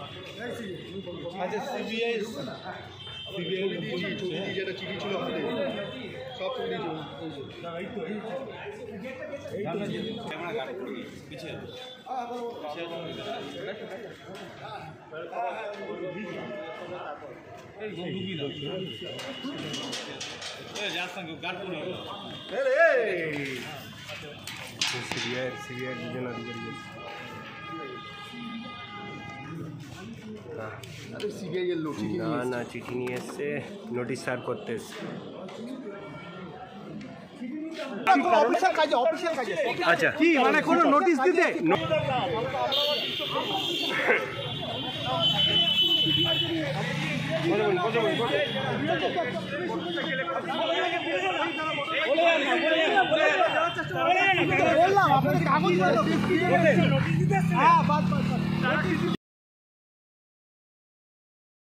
আচ্ছা সিবিআই যেটা চিঠি ছিল আমাদের সব সিবিআই দুজন অধিকারী সিবিআই এর লোক না চিঠি নিয়ে এসছে নোটিশ সার্ভ করতে এসছে আচ্ছা কি মানে কোনো নোটিশ দিতে বললাম আপনাদের কাগজ